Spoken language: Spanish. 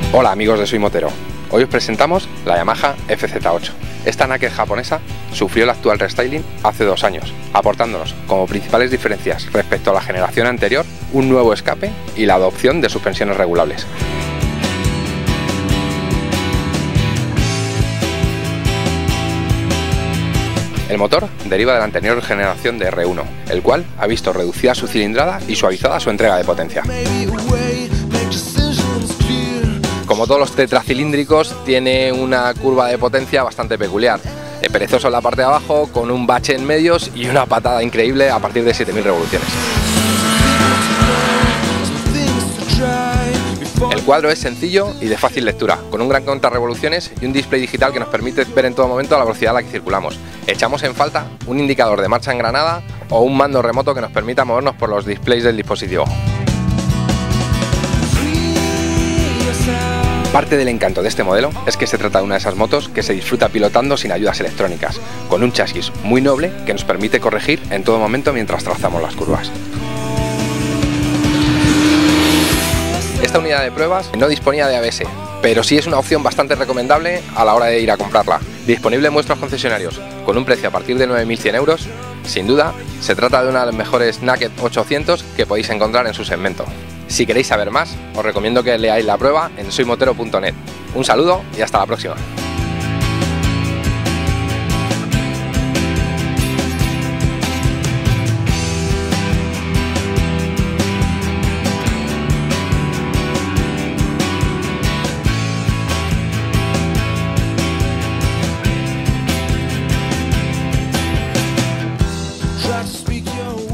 Hola amigos de Soy Motero, hoy os presentamos la Yamaha FZ8. Esta naked japonesa sufrió el actual restyling hace 2 años, aportándonos como principales diferencias respecto a la generación anterior un nuevo escape y la adopción de suspensiones regulables. El motor deriva de la anterior generación de R1, el cual ha visto reducida su cilindrada y suavizada su entrega de potencia. Como todos los tetracilíndricos, tiene una curva de potencia bastante peculiar. Perezoso en la parte de abajo, con un bache en medios y una patada increíble a partir de 7000 revoluciones. El cuadro es sencillo y de fácil lectura, con un gran contrarrevoluciones y un display digital que nos permite ver en todo momento la velocidad a la que circulamos. Echamos en falta un indicador de marcha en granada o un mando remoto que nos permita movernos por los displays del dispositivo. Parte del encanto de este modelo es que se trata de una de esas motos que se disfruta pilotando sin ayudas electrónicas, con un chasis muy noble que nos permite corregir en todo momento mientras trazamos las curvas. Esta unidad de pruebas no disponía de ABS, pero sí es una opción bastante recomendable a la hora de ir a comprarla. Disponible en vuestros concesionarios, con un precio a partir de 9.100 euros, sin duda se trata de una de las mejores Naked 800 que podéis encontrar en su segmento. Si queréis saber más, os recomiendo que leáis la prueba en soymotero.net. Un saludo y hasta la próxima. Try to speak your